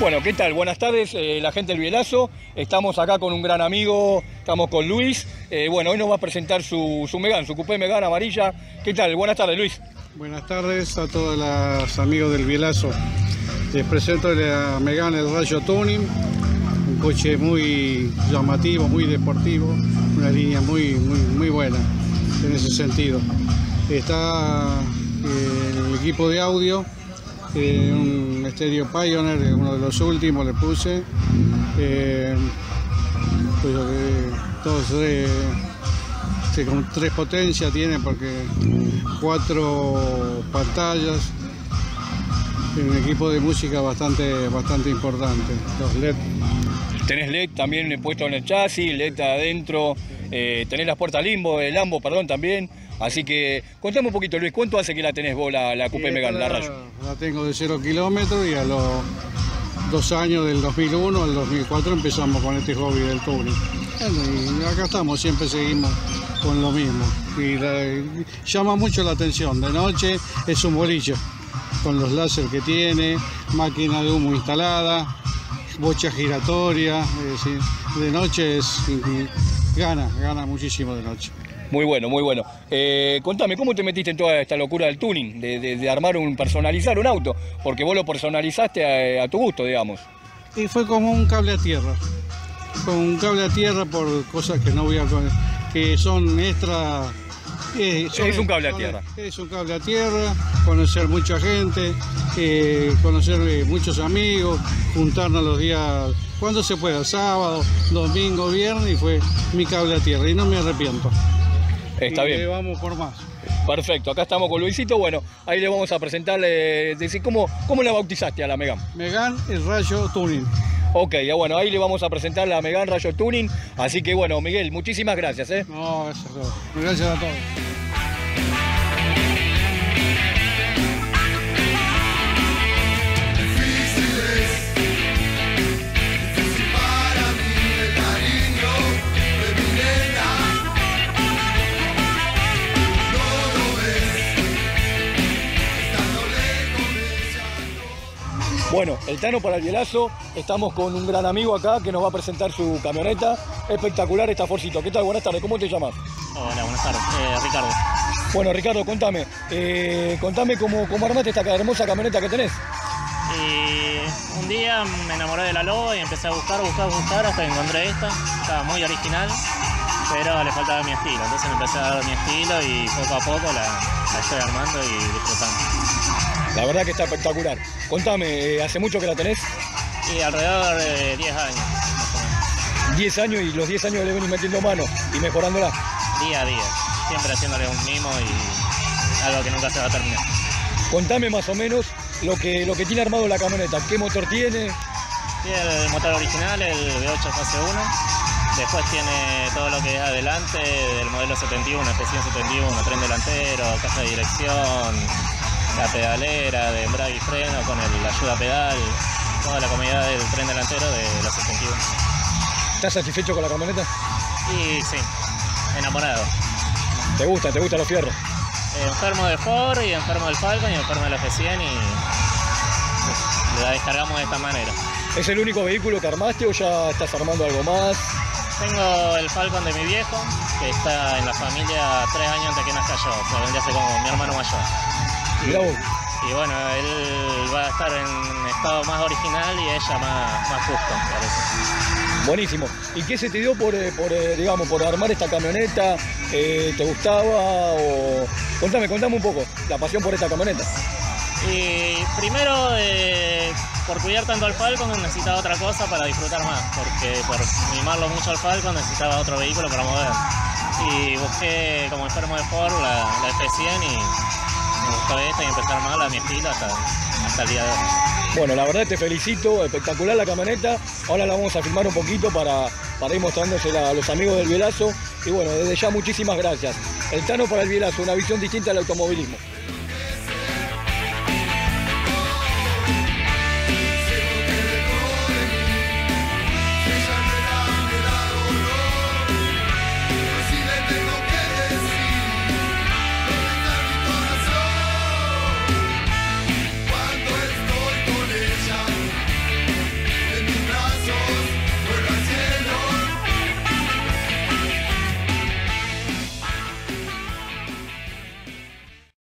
Bueno, ¿qué tal? Buenas tardes, la gente del Bielazo. Estamos acá con un gran amigo, estamos con Luis. Bueno, hoy nos va a presentar su Megane, su coupé Megane amarilla. ¿Qué tal? Buenas tardes, Luis. Buenas tardes a todos los amigos del Bielazo. Les presento la Megane el Rayo Tuning, un coche muy llamativo, muy deportivo, una línea muy buena en ese sentido. Está el equipo de audio, un Stereo Pioneer, uno de los últimos le puse, con 3 potencias tiene, porque 4 pantallas, un equipo de música bastante importante, los LED. Tenés LED también puesto en el chasis, LED adentro, tenés las puertas Lambo, perdón, también. Así que contame un poquito, Luis, ¿cuánto hace que la tenés vos, la coupé Megane, la Rayo? La tengo de 0 kilómetros y a los 2 años, del 2001 al 2004, empezamos con este hobby del tuning. Y acá estamos, siempre seguimos con lo mismo. Y llama mucho la atención. De noche es un boliche, con los láser que tiene, máquina de humo instalada, bocha giratoria. De noche gana muchísimo de noche. Muy bueno, muy bueno. Contame, ¿cómo te metiste en toda esta locura del tuning? De armar personalizar un auto, porque vos lo personalizaste a tu gusto, digamos. Y fue como un cable a tierra. Con un cable a tierra por cosas que no voy a... que son extra... Es un cable a tierra. Es un cable a tierra, conocer mucha gente, conocer muchos amigos, juntarnos los días, cuando se pueda, sábado, domingo, viernes, y fue mi cable a tierra y no me arrepiento. Está bien. Vamos por más. Perfecto, acá estamos con Luisito. Bueno, ahí le vamos a presentarle, decir, ¿cómo la bautizaste a la Megane? Megane el Rayo Tuning. Ok, bueno, ahí le vamos a presentar la Megane Rayo Tuning. Así que bueno, Miguel, muchísimas gracias. No, eso es todo. Gracias a todos. Bueno, el Tano para el Bielazo, estamos con un gran amigo acá que nos va a presentar su camioneta. Espectacular esta Forcito. ¿Qué tal? Buenas tardes, ¿cómo te llamas? Hola, buenas tardes, Ricardo. Bueno, Ricardo, contame cómo armaste esta hermosa camioneta que tenés. Y un día me enamoré de la Lobo y empecé a buscar hasta que encontré esta. Estaba muy original, pero le faltaba mi estilo. Entonces me empecé a dar mi estilo y poco a poco la estoy armando y disfrutando. La verdad que está espectacular. Contame, ¿hace mucho que la tenés? Y alrededor de 10 años, más o menos. 10 años, y los 10 años le venís metiendo mano y mejorándola. Día a día, siempre haciéndole un mimo y algo que nunca se va a terminar. Contame más o menos lo que tiene armado la camioneta. ¿Qué motor tiene? Tiene el motor original, el V8 fase 1. Después tiene todo lo que es adelante del modelo 71, F100 71, tren delantero, caja de dirección, la pedalera de embrague y freno con la ayuda pedal, toda la comodidad del tren delantero de la 71. ¿Estás satisfecho con la camioneta? Y sí, enamorado. ¿Te gusta los fierros? Enfermo de Ford y enfermo del Falcon y enfermo del F100 y la descargamos de esta manera. ¿Es el único vehículo que armaste o ya estás armando algo más? Tengo el Falcon de mi viejo, que está en la familia 3 años antes que nazca yo, o sea, vendría a ser como mi hermano mayor. Y bueno, él va a estar en estado más original y ella más justo, me parece. Buenísimo. ¿Y qué se te dio por armar esta camioneta? ¿Te gustaba? Contame un poco la pasión por esta camioneta. Y primero, por cuidar tanto al Falcon necesitaba otra cosa para disfrutar más, porque por mimarlo mucho al Falcon necesitaba otro vehículo para mover. Y busqué como enfermo de Ford la F100 y me gustó esta y empecé a armarla a mi estilo hasta el día de hoy. Bueno, la verdad te felicito, espectacular la camioneta. Ahora la vamos a filmar un poquito para ir mostrándosela a los amigos del Bielazo. Y bueno, desde ya muchísimas gracias. El Tano para el Bielazo, una visión distinta al automovilismo.